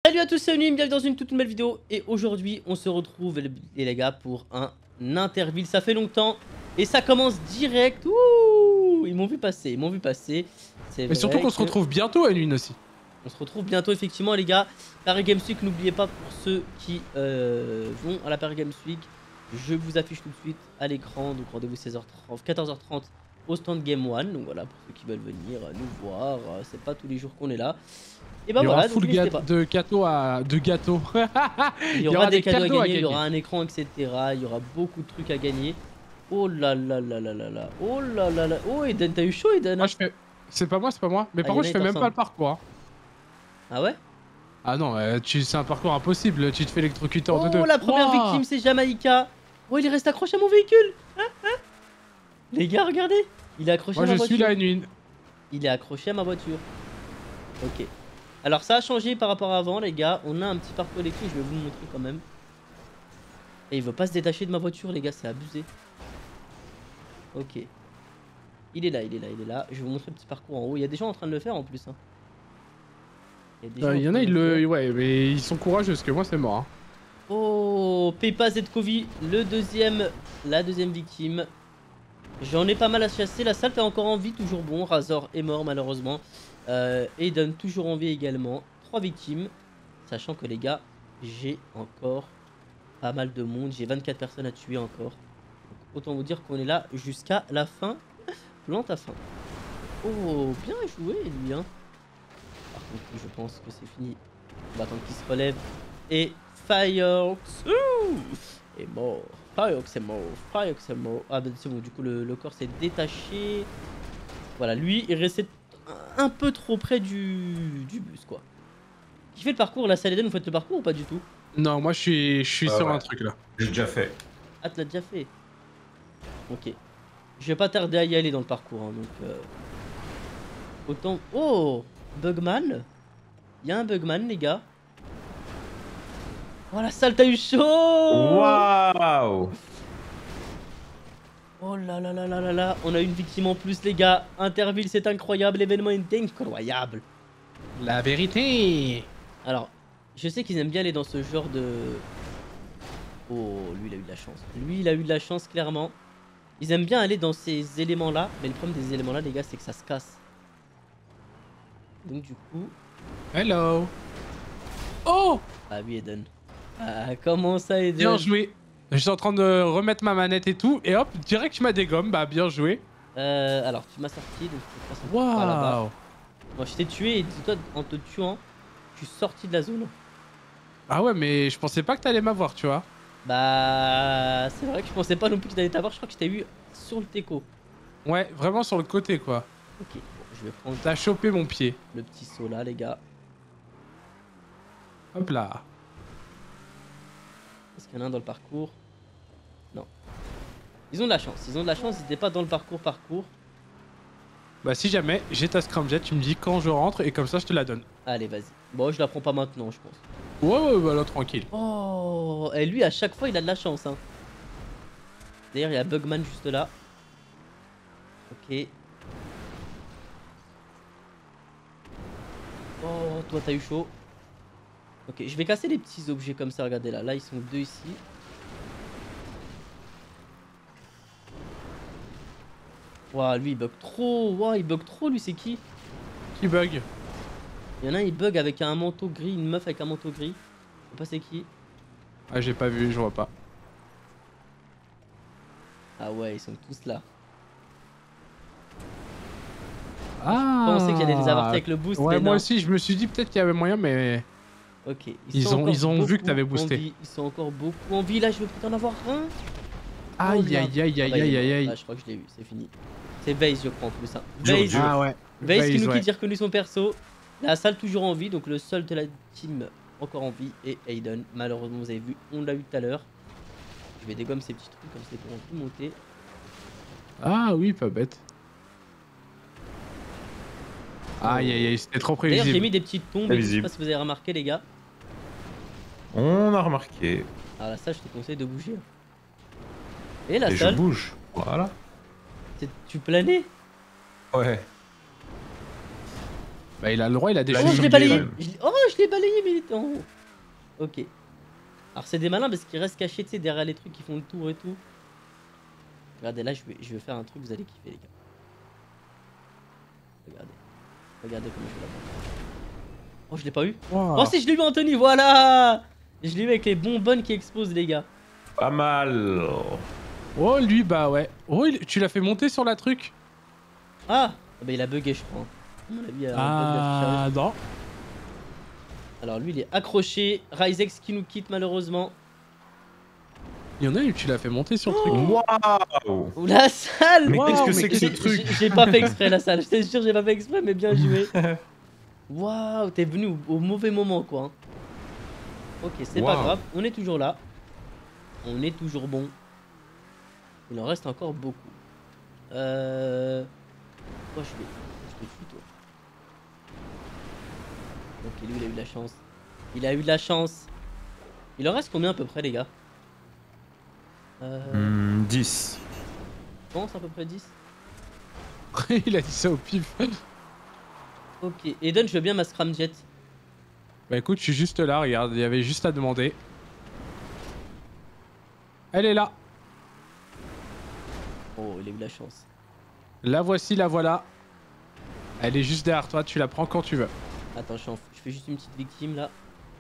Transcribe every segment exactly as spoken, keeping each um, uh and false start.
Salut à tous, c'est Onim, bienvenue dans une toute nouvelle vidéo. Et aujourd'hui, on se retrouve, les, les gars, pour un interville. Ça fait longtemps et ça commence direct. Ouh, ils m'ont vu passer, ils m'ont vu passer. Mais surtout qu'on que... se retrouve bientôt à une aussi. On se retrouve bientôt, effectivement, les gars. Paris Games Week, n'oubliez pas pour ceux qui euh, vont à la Paris Games Week. Je vous affiche tout de suite à l'écran. Donc rendez-vous seize heures trente, quatorze heures trente au stand Game One. Donc voilà, pour ceux qui veulent venir nous voir. C'est pas tous les jours qu'on est là. Et bah il y voilà, aura full donc, de gâteaux à... de gâteaux. il y aura, il y aura des, des cadeaux, cadeaux à, gagner, à gagner, il y aura un écran, et cetera. Il y aura beaucoup de trucs à gagner. Oh là là là là là là. Oh là là là. Oh Eden, t'as eu chaud Eden? Moi je fais... C'est pas moi, c'est pas moi. Mais ah, par contre je fais même pas le parcours. Hein. Ah ouais? Ah non, euh, tu... c'est un parcours impossible. Tu te fais électrocuter en deux deux. Oh la première wow. victime c'est Jamaïca. Oh il reste accroché à mon véhicule. Hein, hein les gars regardez. Il est accroché moi, à ma je voiture. Moi je suis là une. Il est accroché à ma voiture. Ok. Alors ça a changé par rapport à avant les gars, on a un petit parcours électrique, je vais vous le montrer quand même. Et il veut pas se détacher de ma voiture les gars, c'est abusé. Ok. Il est là, il est là, il est là. Je vais vous montrer le petit parcours en haut, il y a des gens en train de le faire en plus. Hein. Il y, euh, il y en a, ils le... Ouais, mais ils sont courageux parce que moi c'est mort. Hein. Oh, Pepa Zetkovi, le deuxième, la deuxième victime. J'en ai pas mal à chasser, la salle est encore en vie, toujours bon. Razor est mort malheureusement. Euh, Aiden toujours en vie également. Trois victimes. Sachant que les gars, j'ai encore pas mal de monde. J'ai vingt-quatre personnes à tuer encore. Donc, autant vous dire qu'on est là jusqu'à la fin. Plante à fin. Oh, bien joué lui. Hein. Par contre, je pense que c'est fini. On va attendre qu'il se relève. Et Fireox est mort. Fireox est mort. Fireox est mort. Ah, bah c'est bon, du coup, le, le corps s'est détaché. Voilà, lui, il restait un peu trop près du, du bus quoi. Qui fait le parcours là, Saladin, vous faites le parcours ou pas du tout? Non, moi je suis, je suis ah, sur ouais. un truc là. J'ai déjà fait. Ah, tu l'as déjà fait. Ok. Je vais pas tarder à y aller dans le parcours. Hein, donc, euh... autant. Oh, Bugman. Il y a un Bugman, les gars. Oh la salle, t'as eu chaud. Waouh. Oh là là là là là là. On a une victime en plus, les gars. Interville, c'est incroyable. L'événement est incroyable. La vérité. Alors, je sais qu'ils aiment bien aller dans ce genre de... Oh, lui, il a eu de la chance. Lui, il a eu de la chance, clairement. Ils aiment bien aller dans ces éléments-là. Mais le problème des éléments-là, les gars, c'est que ça se casse. Donc, du coup... Hello. Oh. Ah oui, Eden. Ah, comment ça, Eden? Bien joué. Je suis en train de remettre ma manette et tout. Et hop, direct, je m'as dégomme. Bah, bien joué. Euh, alors, tu m'as sorti. Donc, je te passe waouh. Moi, je t'ai tué et dis-toi, en te tuant, je suis sorti de la zone. Ah ouais, mais je pensais pas que t'allais m'avoir, tu vois. Bah, c'est vrai que je pensais pas non plus que t'allais t'avoir. Je crois que je t'ai eu sur le teco. Ouais, vraiment sur le côté, quoi. Ok, bon, je vais prendre... T'as chopé mon pied. Le petit saut là, les gars. Hop là. Est-ce qu'il y en a un dans le parcours? Non. Ils ont de la chance. Ils ont de la chance. Ils n'étaient pas dans le parcours parcours. Bah si jamais j'ai ta scramjet, tu me dis quand je rentre et comme ça je te la donne. Allez, vas-y. Bon, je la prends pas maintenant, je pense. Ouais, ouais, bah là, tranquille. Oh, et lui, à chaque fois, il a de la chance. Hein. D'ailleurs, il y a Bugman juste là. Ok. Oh, toi, t'as eu chaud. Ok, je vais casser les petits objets comme ça. Regardez là. Là, ils sont deux ici. Waouh, lui, il bug trop. Waouh, il bug trop, lui, c'est qui? Qui bug? Il y en a un, il bug avec un manteau gris, une meuf avec un manteau gris. Je sais pas c'est qui. Ah, j'ai pas vu, je vois pas. Ah ouais, ils sont tous là. Ah. Je pensais qu'il y allait les avoir avec le boost. Ouais, mais moi non. aussi, je me suis dit peut-être qu'il y avait moyen, mais. Ok. Ils, ils sont ont, ils ont vu que t'avais boosté. Vie. Ils sont encore beaucoup en vie. Là, je vais peut-être en avoir un. Aïe, aïe, aïe, aïe, aïe, aïe, aïe, aïe. Là, je crois que je l'ai eu, c'est fini. C'est Vase, je crois en plus. Hein. Dur, Vase, dur. Ah ouais. Vase qui nous ouais. quitte, dire que lui son perso. La salle toujours en vie, donc le seul de la team encore en vie est Aiden. Malheureusement, vous avez vu, on l'a eu tout à l'heure. Je vais dégommer ces petits trucs comme ça, ils pourront plus monter. Ah oui, pas bête. Aïe, aïe, aïe, c'était trop prévisible. D'ailleurs, j'ai mis des petites tombes, et je sais pas si vous avez remarqué, les gars. On a remarqué. Ah, la salle, je te conseille de bouger. Et la Et salle, je bouge. Voilà. tu planais? Ouais. Bah il a le droit, il a des Là, Oh, choses. je l'ai il balayé. est- Je l'ai- Oh, je l'ai balayé, mais il était en haut. Ok. Alors, c'est des malins parce qu'ils restent cachés, tu sais, derrière les trucs qui font le tour et tout. Regardez, là, je vais, je vais faire un truc, vous allez kiffer, les gars. Regardez. Regardez comment je vais la prendre. Oh, je l'ai pas eu. Wow. Oh, si, je l'ai eu, Anthony, voilà. Je l'ai eu avec les bonbonnes qui explosent, les gars. Pas mal. Oh lui bah ouais. Oh il- tu l'as fait monter sur la truc. Ah, ah bah, il a bugué, je crois. À mon avis, il y a un bug d'affichage. Ah non. Alors, lui, il est accroché. Ryzex qui nous quitte, malheureusement. Il y en a où tu l'as fait monter sur le truc. Waouh. Ouh, la salle. Mais Waouh, qu'est-ce que mais c'est que ce J'ai- truc j'ai- J'ai pas fait exprès, la salle. Je t'assure, j'ai pas fait exprès, mais bien joué. Waouh, t'es venu au, au mauvais moment, quoi. hein. Ok, c'est pas Waouh. grave. On est toujours là. On est toujours bon. Il en reste encore beaucoup. Euh... Moi, je vais... Je te suis, toi. Ok, lui, il a eu de la chance. Il a eu de la chance. Il en reste combien à peu près, les gars euh... Hmm, dix. Je pense à peu près dix. Il a dit ça au pif. Ok, Eden, je veux bien ma scramjet. Bah écoute, je suis juste là, regarde, il y avait juste à demander. Elle est là. Oh, il a eu de la chance. La voici, la voilà. Elle est juste derrière toi, tu la prends quand tu veux. Attends, je, suis en- je fais juste une petite victime là.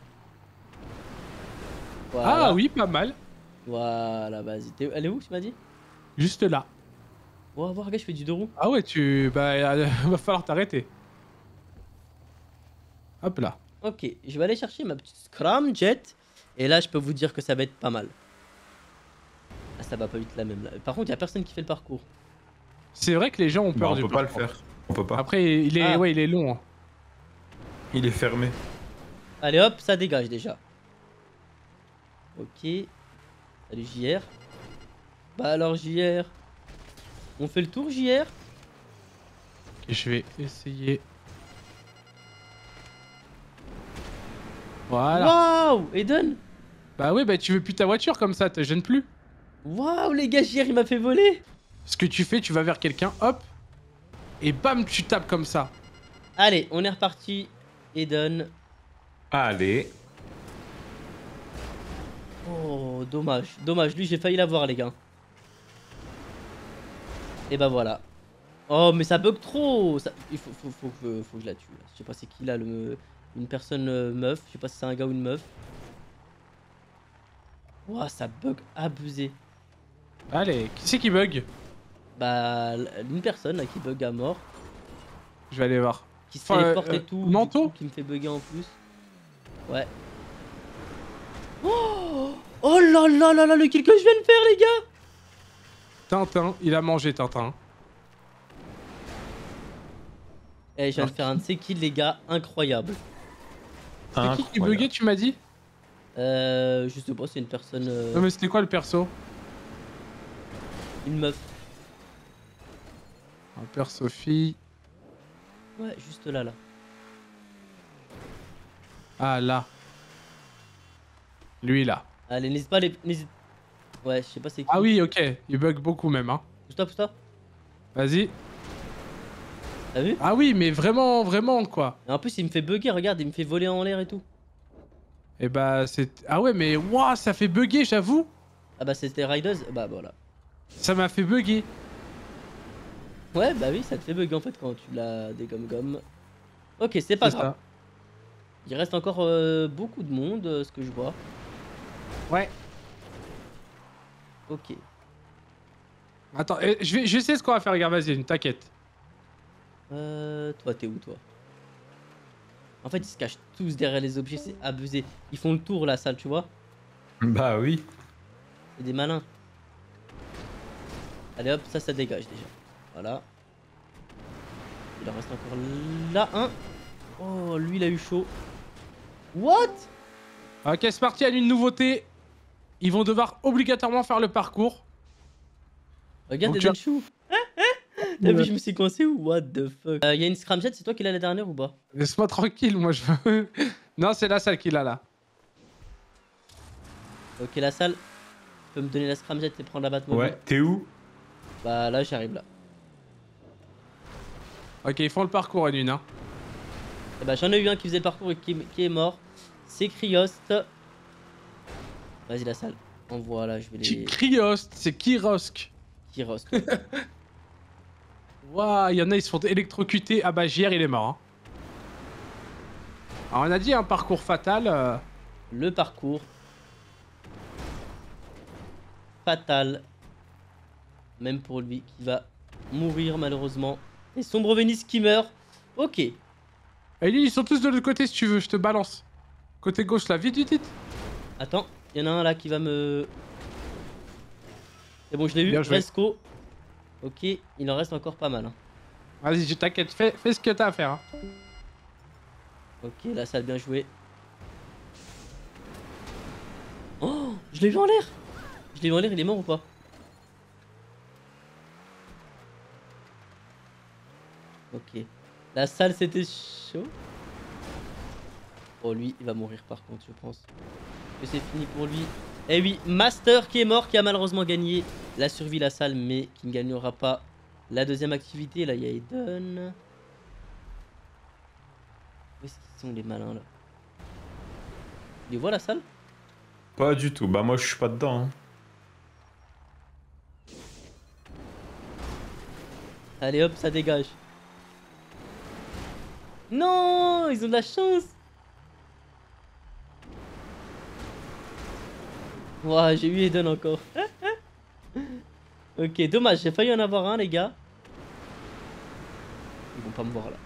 Voilà. Ah oui, pas mal. Voilà, vas-y. T'es- Elle est où, tu m'as dit? Juste là. Oh, voir, regarde, je fais du deux roues. Ah ouais, tu... Bah, euh, va falloir t'arrêter. Hop là. Ok, je vais aller chercher ma petite scramjet. Et là, je peux vous dire que ça va être pas mal. Ah, ça va pas vite la même là. Par contre, il y a personne qui fait le parcours. C'est vrai que les gens ont Bah, peur on du peut pas le parcours. faire. On peut pas. Après, il est, Ah. ouais, il est long. hein. Il est fermé. Allez hop, ça dégage déjà. Ok. Salut J R. Bah alors J R. On fait le tour J R? Et je vais essayer. Voilà. Waouh, Eden. Bah ouais, bah tu veux plus ta voiture comme ça, te gêne plus. Waouh, les gars, J R il m'a fait voler. Ce que tu fais, tu vas vers quelqu'un, hop. Et bam, tu tapes comme ça. Allez, on est reparti. Eden. Allez. Oh, dommage. Dommage, lui j'ai failli l'avoir les gars. Et bah voilà. Oh mais ça bug trop ça... Il faut, faut, faut, faut, faut que je la tue. Je sais pas c'est qui là, le... une personne euh, meuf. Je sais pas si c'est un gars ou une meuf. Ouah, ça bug abusé. Allez, qui c'est qui bug? Bah une personne là qui bug à mort. Je vais aller voir. Qui se Enfin, téléporte euh, et tout. Nanto du coup, qui me fait bugger en plus. Ouais. Oh, oh là là là là, le kill que je viens de faire les gars. Tintin, il a mangé Tintin. Eh, je viens de faire un de ces kills les gars, incroyable. C'est qui qui Incroyable. buguait, tu m'as dit? Euh, je sais pas, c'est une personne, euh, Non mais c'était quoi le perso? une meuf. Un perso fille. Ouais, juste là, là. Ah là. Lui là. Allez, n'hésite pas, les... n'hésite. Ouais, je sais pas c'est qui. Ah oui, ok. Il bug beaucoup même, hein. Pousse-toi, pousse-toi. Vas-y. T'as vu? Ah oui, mais vraiment, vraiment quoi. Et en plus, il me fait bugger, regarde, il me fait voler en l'air et tout. Et bah c'est... Ah ouais, mais waouh, ça fait bugger, j'avoue. Ah bah, c'était Riders. Bah, voilà. Ça m'a fait bugger. Ouais, bah oui, ça te fait bugger en fait quand tu l'as des gomme-gomme. Ok, c'est pas C'est grave. ça. Il reste encore euh, beaucoup de monde, euh, ce que je vois. Ouais. Ok. Attends, eh, je vais, je sais ce qu'on va faire, regarde, vas-y, t'inquiète. Euh, toi, t'es où, toi? En fait, ils se cachent tous derrière les objets, c'est abusé. Ils font le tour, la salle, tu vois? Bah oui. C'est des malins. Allez hop, ça, ça dégage déjà. Voilà. Il en reste encore là un. Oh, lui, il a eu chaud. What? Ok, c'est parti, à une nouveauté. Ils vont devoir obligatoirement faire le parcours. Regarde, Donc, Eden tu Chou. T'as vu, je me suis coincé ou what the fuck? Il y a une scramjet, c'est toi qui l'as la dernière ou pas? Laisse-moi tranquille, moi je veux... Non, c'est là celle qu'il a là. Ok, la salle. Tu peux me donner la scramjet et prendre la Batmobile? Ouais. T'es où? Bah là, j'arrive là. Ok, ils font le parcours à une, hein. Et bah j'en ai eu un qui faisait le parcours et qui, qui est mort. C'est Criost. Vas-y la salle. En voilà, je vais les... Criost, c'est Kirosk. Kirost. Waouh, il y en a, ils se font électrocuter. Ah bah J R, il est mort. Hein. Alors on a dit un parcours fatal. Euh... Le parcours. Fatal. Même pour lui qui va mourir malheureusement. Et Sombre Vénis qui meurt. Ok. Et ils sont tous de l'autre côté si tu veux, je te balance. Côté gauche là, vite, vite, vite. Attends, il y en a un là qui va me... C'est bon, je l'ai eu. Resco. Ok, il en reste encore pas mal. Hein. Vas-y, je t'inquiète, fais, fais ce que t'as à faire. Hein. Ok, la salle bien joué. Oh, je l'ai vu en l'air. Je l'ai vu en l'air, il est mort ou pas? Ok. La salle c'était chaud. Oh lui, il va mourir par contre, je pense. Que c'est fini pour lui. Eh oui, Master qui est mort, qui a malheureusement gagné la survie la salle, mais qui ne gagnera pas la deuxième activité. Là, il y a Eden. Où est-ce qu'ils sont les malins là? Tu les vois la salle? Pas du tout. Bah moi je suis pas dedans. Hein. Allez hop, ça dégage. Non, ils ont de la chance. Ouah, j'ai eu Eden encore. Ok, dommage, j'ai failli en avoir un, les gars. Ils vont pas me voir là.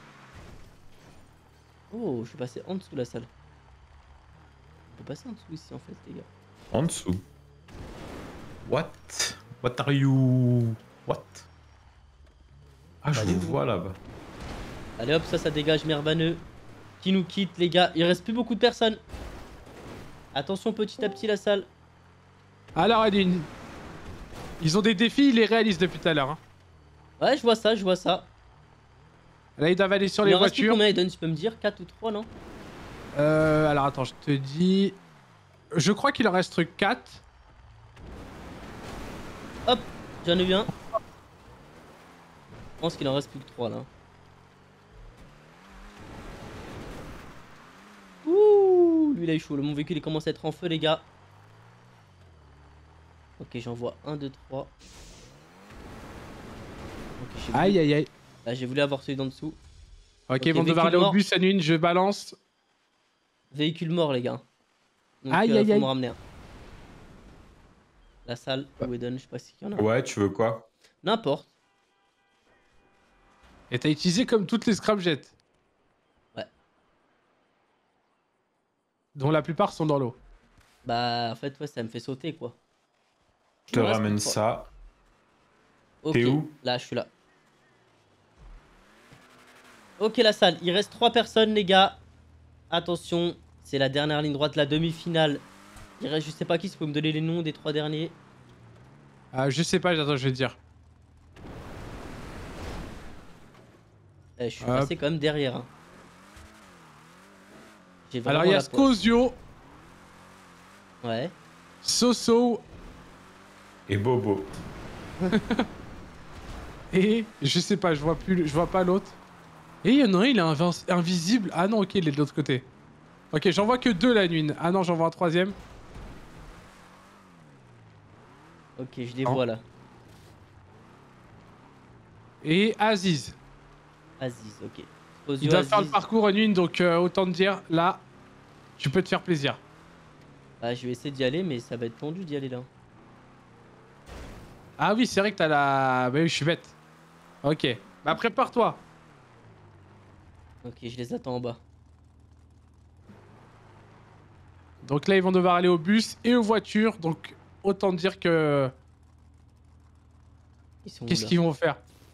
Oh, je suis passé en dessous de la salle. On peut passer en dessous ici en fait, les gars. En dessous. What? What are you? What? Ah, je vous vois là-bas. Allez hop, ça, ça dégage Mervaneux. Qui nous quitte, les gars. Il reste plus beaucoup de personnes. Attention petit à petit la salle. Alors, Edwin, ils ont des défis, ils les réalisent depuis tout à l'heure. Hein. Ouais, je vois ça, je vois ça. Là, ils doivent aller sur il les en reste plus voitures. Combien, Eden, tu peux me dire? quatre ou trois, non? Euh, alors attends, je te dis... Je crois qu'il en reste quatre. Hop, j'en ai eu un. Je pense qu'il en reste plus que trois là. Ouh, lui il a eu chaud. Mon véhicule il commence à être en feu, les gars. Ok, j'en vois un, deux, trois. Okay, aïe aïe aïe. Là, j'ai voulu avoir celui d'en dessous. Ok, okay ils vont devoir aller mort. au bus à nuit, je balance. Véhicule mort, les gars. Donc, aïe euh, aïe faut aïe. me ramener un. La salle où Eden, je sais pas s'il y en a. Ouais, tu veux quoi? N'importe. Et t'as utilisé comme toutes les scramjets. Ouais. Dont la plupart sont dans l'eau. Bah, en fait, ouais, ça me fait sauter, quoi. Je te ramène ça. Ok, t'es où? Là, je suis là. Ok, la salle. Il reste trois personnes, les gars. Attention, c'est la dernière ligne droite, la demi-finale. Il reste, je sais pas qui, si vous pouvez me donner les noms des trois derniers. Euh, je sais pas, attends, je vais te dire. Eh, je suis Hop. passé quand même derrière. Hein. Alors, il y a Scosio. Ouais. Soso. Et Bobo. Et je sais pas, je vois plus, je vois pas l'autre. Et il y en a un, il est inv invisible. Ah non, ok, il est de l'autre côté. Ok, j'en vois que deux la nuit. Ah non, j'en vois un troisième. Ok, je les non. vois là. Et Aziz. Aziz, ok. Osio, Il doit Aziz. faire le parcours en une, donc euh, autant te dire, là, tu peux te faire plaisir. Ah, je vais essayer d'y aller, mais ça va être tendu d'y aller là. Ah oui, c'est vrai que t'as la... Bah oui, je suis bête. Ok. Bah prépare-toi. Ok, je les attends en bas. Donc là, ils vont devoir aller au bus et aux voitures, donc autant te dire que... Ils sont Qu'est-ce qu'ils vont faire?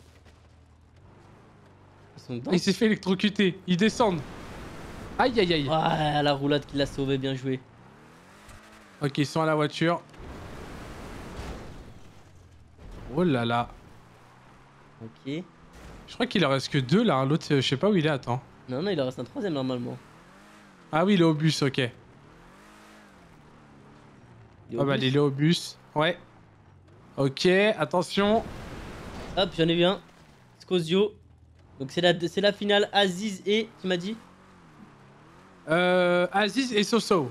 Ils sont dedans. Il s'est fait électrocuter. Ils descendent. Aïe, aïe, aïe. Ah, la roulade qui l'a sauvé, bien joué. Ok, ils sont à la voiture. Oh là là. Ok. Je crois qu'il en reste que deux là. Hein. L'autre, je sais pas où il est, attends. Non, non, il en reste un troisième normalement. Ah oui, il est au bus, ok. Il est au Ah bah, bus. il est au bus. Ouais. Ok, attention. Hop, j'en ai eu un. Scosio. Donc c'est la, c'est la finale Aziz et... Tu m'as dit? Euh, Aziz et Soso.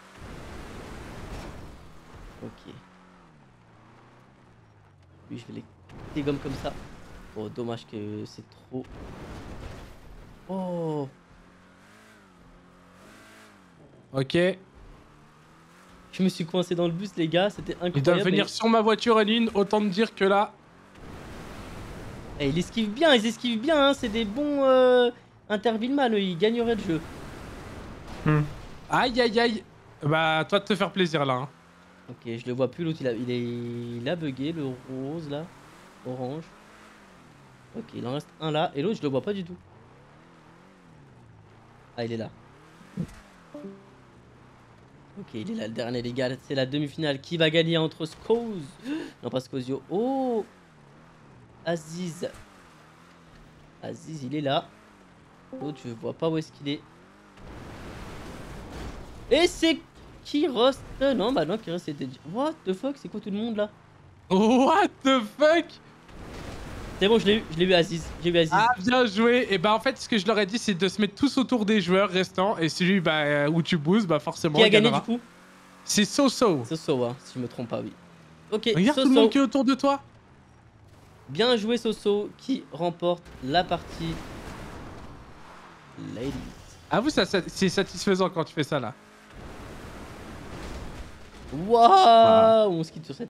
Ok. Lui, je vais les dégommer comme ça. Oh, dommage que c'est trop... Oh. Ok. Je me suis coincé dans le bus, les gars. C'était incroyable. Ils doivent venir mais... sur ma voiture en ligne. Autant me dire que là... Eh, ils esquivent bien, ils esquivent bien. Hein. C'est des bons euh, Intervilleman. Ils gagneraient le jeu. Hmm. Aïe, aïe, aïe. Bah, toi de te faire plaisir, là. Hein. Ok, je le vois plus. L'autre, il a, il, est... il a bugué. Le rose, là. Orange. Ok, il en reste un là. Et l'autre, je le vois pas du tout. Ah, il est là. Ok, il est là, le dernier, les gars. C'est la demi-finale. Qui va gagner entre Scoz? Non, pas Scozio. Oh, Aziz. Aziz, il est là. L'autre, je vois pas où est-ce qu'il est. Et c'est qui Rust? Non, bah non, qui Rust c'était... What the fuck? C'est quoi tout le monde là? What the fuck? C'est bon, je l'ai eu, je l'ai eu Aziz. J'ai eu Aziz. Ah, bien joué. Et bah, en fait, ce que je leur ai dit, c'est de se mettre tous autour des joueurs restants. Et celui bah, où tu boosts, bah forcément. Qui a il gagné gagnera. du coup? C'est Soso. Soso, hein, si je me trompe pas, oui. Ok, Regarde Soso. tout le monde qui est autour de toi. Bien joué, Soso, qui remporte la partie Ladies. Avoue, ça, ça c'est satisfaisant quand tu fais ça là. Waouh, on se quitte sur cette